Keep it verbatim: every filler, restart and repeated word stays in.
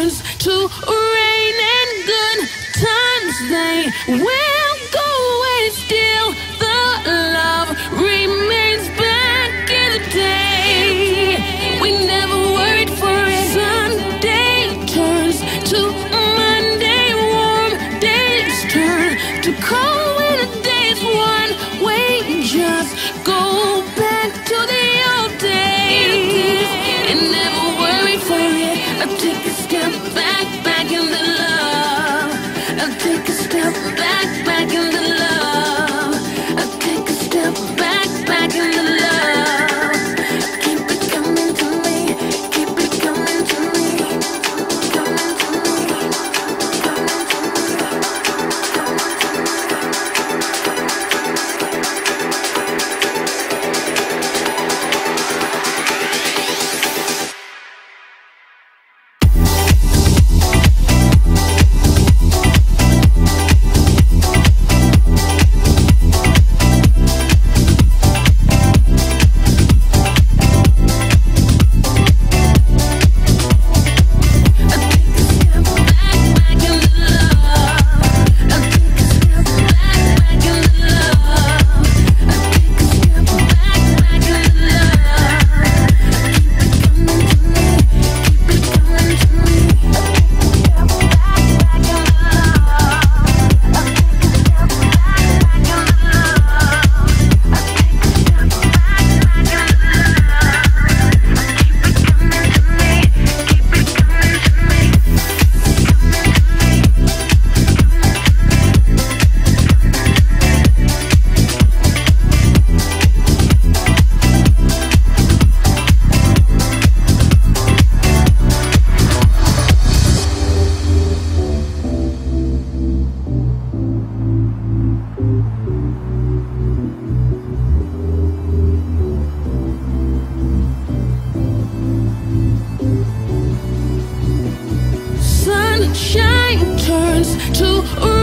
turns to rain and good times they will go away. Still the love remains back in the day. We never worried for it. Sunday turns to Monday, warm days turn to cold when the days one way. Just go back to the old days and never worry for it. I'll take a step back, back in the love. I'll take a step back, back in the love. I'll take a step back, back in the love. Keep it coming to me, keep it coming to me, coming to me, coming to sunshine turns to